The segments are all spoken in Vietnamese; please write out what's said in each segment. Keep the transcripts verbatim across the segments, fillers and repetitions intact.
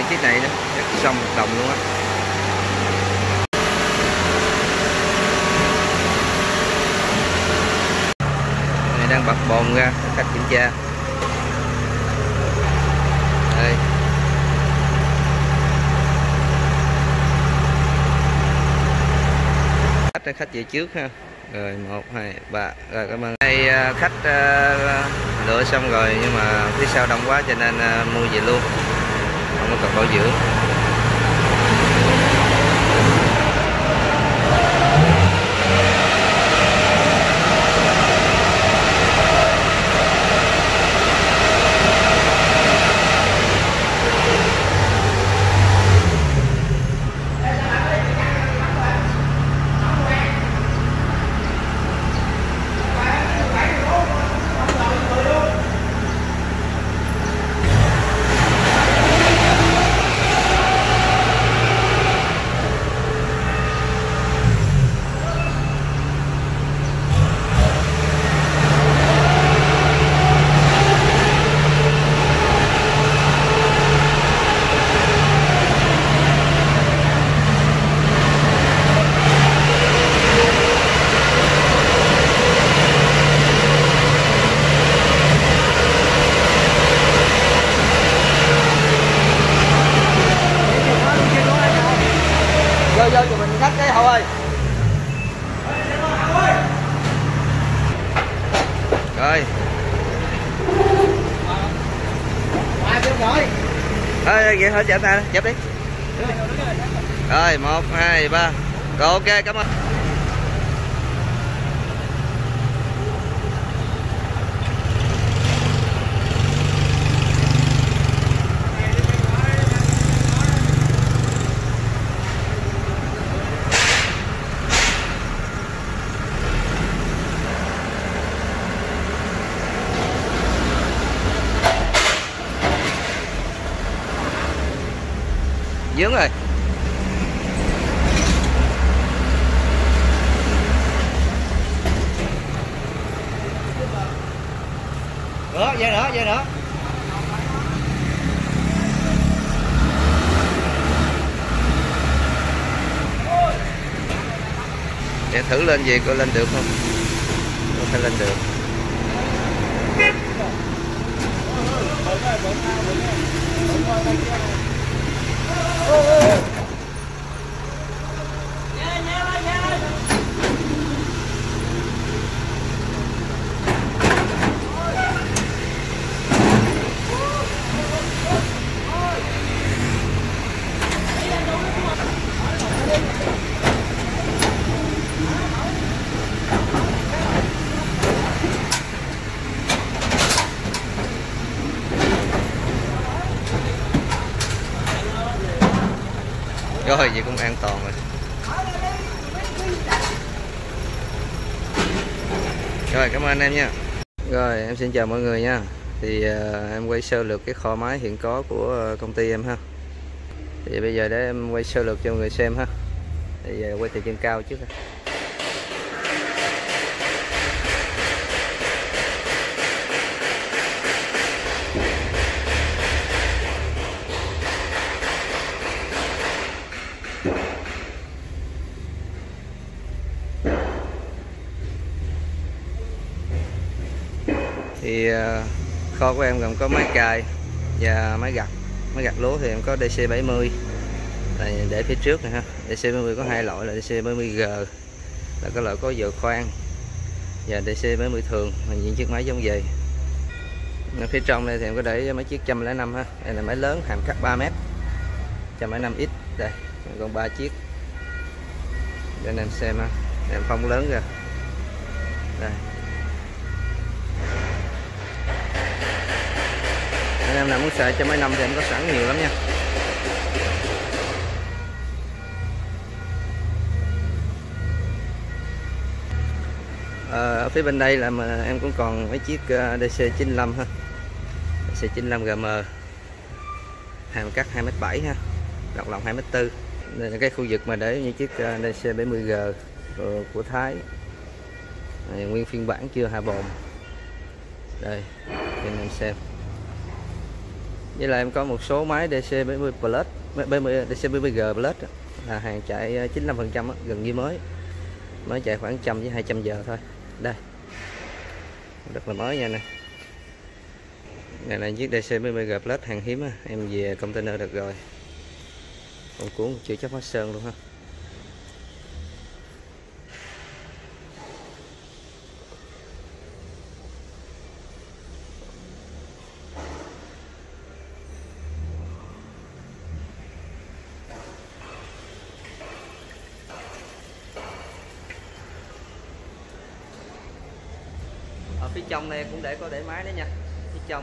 phía này nữa, xong một đồng luôn á. Này đang bật bồn ra, khách kiểm tra. Đây. Khách khách về trước ha. Rồi một hai ba, rồi cảm ơn. Đây khách uh, lựa xong rồi nhưng mà phía sau đông quá cho nên uh, mua về luôn, không có cần bảo dưỡng. Vô cho mình khách cái Hậu ơi. Rồi. Ơi vậy thôi chạm ta, chạm đi. Rồi một hai ba. Rồi ok, cảm ơn. Dướng rồi. Nữa, về nữa, về nữa. Để thử lên gì coi lên được không? Có thể lên được. Rồi vậy cũng an toàn rồi. Rồi cảm ơn anh em nha. Rồi em xin chào mọi người nha. Thì uh, em quay sơ lược cái kho máy hiện có của uh, công ty em ha. Thì bây giờ để em quay sơ lược cho mọi người xem ha. Thì uh, quay từ trên cao trước ha. Thì uh, kho của em gồm có máy cài và máy gặt. Máy gặt lúa thì em có D C bảy mươi này để phía trước này ha. D C bảy mươi có hai loại là D C bảy mươi G là cái loại có dừa khoan, và D C bảy mươi thường là những chiếc máy giống vậy. Ở phía trong đây thì em có để mấy chiếc một trăm lẻ năm ha. Đây là máy lớn hàm cắt ba mét, một trăm lẻ năm X. Đây còn ba chiếc để anh em xem ha. Em phong lớn ra đây. Anh em nào muốn xài cho mấy năm thì em có sẵn nhiều lắm nha. À, ở phía bên đây là mà em cũng còn mấy chiếc D C chín lăm ha. D C chín lăm G M hàm cắt hai mét bảy ha, rộng lòng hai mét tư. Đây là cái khu vực mà để những chiếc D C bảy mươi G của, của Thái. Này, nguyên phiên bản chưa hạ bồn. Đây cho anh em xem. Với lại em có một số máy đê xê bảy mươi Plus, bảy mươi đê xê bảy mươi G Plus là hàng chạy chín mươi lăm phần trăm, gần như mới, mới chạy khoảng trăm với hai trăm giờ thôi. Đây, rất là mới nha nè. Này là chiếc đê xê bảy mươi G Plus hàng hiếm á, em về container được rồi. Còn cuốn chưa chắc hết sơn luôn ha. Ở phía trong này cũng để có để máy đó nha, phía trong.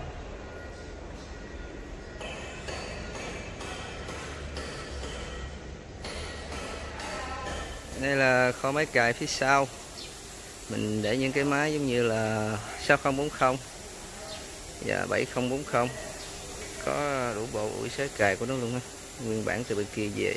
Đây là kho máy cài phía sau. Mình để những cái máy giống như là sáu không bốn không và bảy không bốn không. Có đủ bộ sới cài của nó luôn ha, nguyên bản từ bên kia về.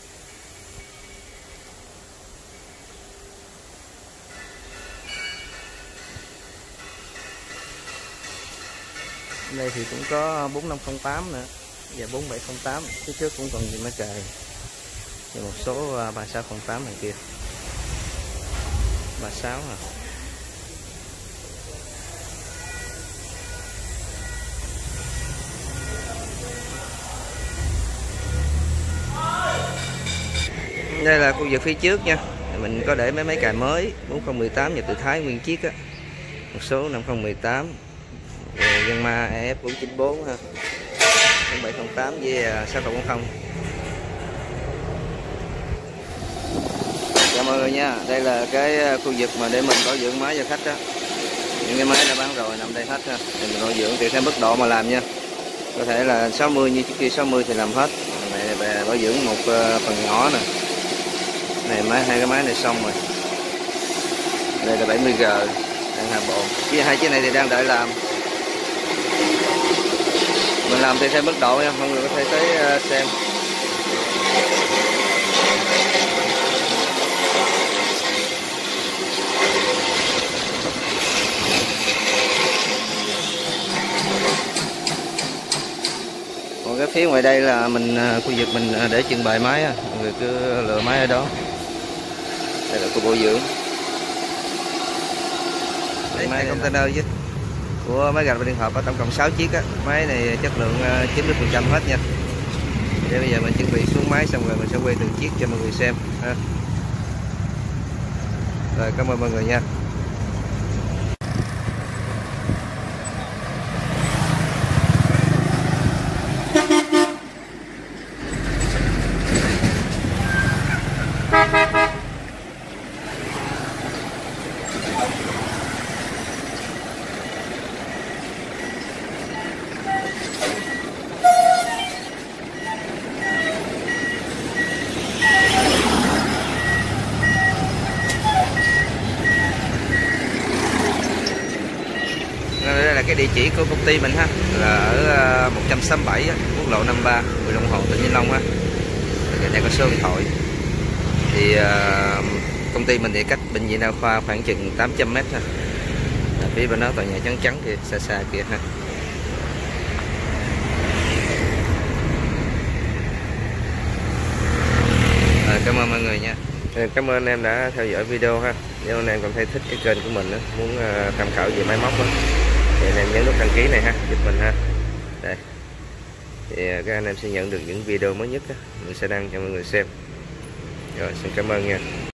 Đây thì cũng có bốn năm không tám nữa và bốn bảy không tám, phía trước cũng còn gì máy cài và một số ba sáu không tám này kia, ba sáu à. Đây là khu vực phía trước nha, mình có để mấy máy cài mới bốn không một tám và từ Thái nguyên chiếc á, một số năm không một tám, Yanmar E F bốn chín bốn ha, bốn bảy không tám với sáu không bốn không. Chào mọi người nha, đây là cái khu vực mà để mình bảo dưỡng máy cho khách đó. Những cái máy đã bán rồi nằm đây hết ha, thì mình bảo dưỡng tùy theo mức độ mà làm nha. Có thể là sáu mươi như trước kia sáu mươi thì làm hết. Này về bảo dưỡng một phần nhỏ nè. Này máy hai cái máy này xong rồi. Đây là bảy mươi G đang hạ bộ. Với hai chiếc này thì đang đợi làm. Mình làm tùy theo mức độ nha, mọi người có thể tới xem. Còn cái phía ngoài đây là mình khu vực mình để trưng bày máy, mọi người cứ lựa máy ở đó. Đây là khu bảo dưỡng. Đây máy container chứ của máy gạch và liên hợp có tổng cộng sáu chiếc á. Máy này chất lượng chín mươi phần trăm hết nha. Để bây giờ mình chuẩn bị xuống máy xong rồi mình sẽ quay từng chiếc cho mọi người xem ha. Rồi cảm ơn mọi người nha. Đây là cái địa chỉ của công ty mình ha, là ở một trăm sáu mươi bảy quốc lộ năm mươi ba, huyện Long Hồ, tỉnh Vĩnh Long ha. Cái này có số điện thoại. Thì uh, công ty mình thì cách bệnh viện đa khoa khoảng chừng tám trăm mét ha. Ở phía bên đó tòa nhà trắng trắng kìa, xa xa kìa ha. Rồi, cảm ơn mọi người nha. Cảm ơn em đã theo dõi video ha. Nếu anh em còn thấy thích cái kênh của mình đó, muốn uh, tham khảo về máy móc đó, thì anh em nhấn nút đăng ký này ha, giúp mình ha. Đây. Thì các anh em sẽ nhận được những video mới nhất đó, mình sẽ đăng cho mọi người xem. Rồi, xin cảm ơn nha.